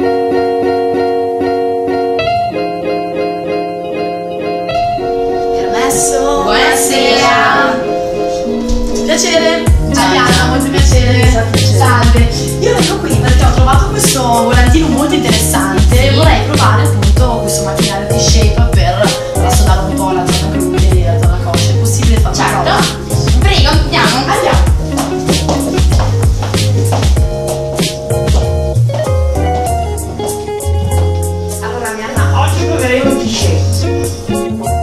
Permesso? Buonasera. Piacere. Ciao. Mariana, molto piacere. Salve. Io vengo qui perché ho trovato questo volantino molto interessante. Vorrei provare appunto questo macchinario di shape per rassodare un po' la zona glutei e la zona coscia. È possibile farlo? Certo. Prego, andiamo. Andiamo. Allora Mariana, oggi proveremo il T-shape.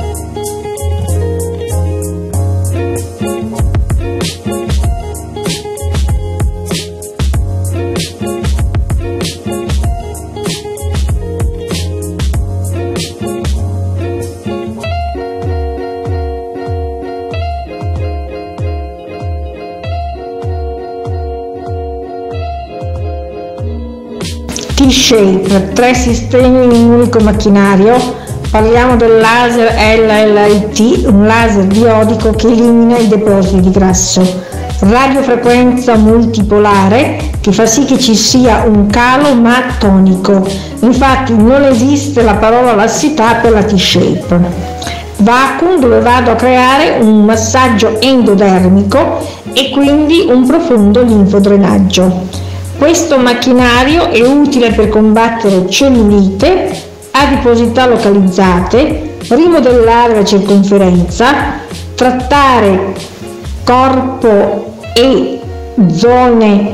T-Shape, 3 sistemi in un unico macchinario. Parliamo del laser LLIT, un laser biodico che elimina i depositi di grasso. Radiofrequenza multipolare che fa sì che ci sia un calo ma tonico. Infatti non esiste la parola lassità per la T-Shape. Vacuum, dove vado a creare un massaggio endodermico e quindi un profondo linfodrenaggio. Questo macchinario è utile per combattere cellulite, adiposità localizzate, rimodellare la circonferenza, trattare corpo e zone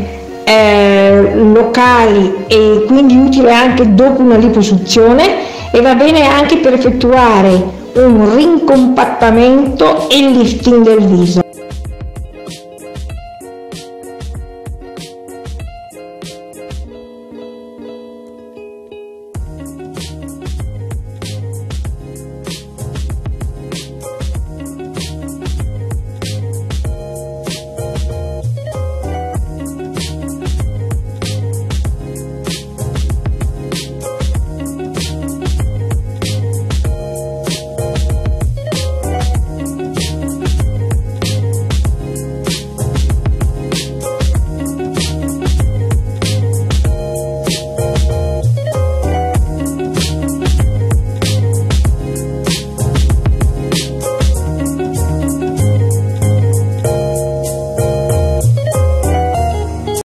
locali e quindi utile anche dopo una liposuzione e va bene anche per effettuare un rincompattamento e lifting del viso.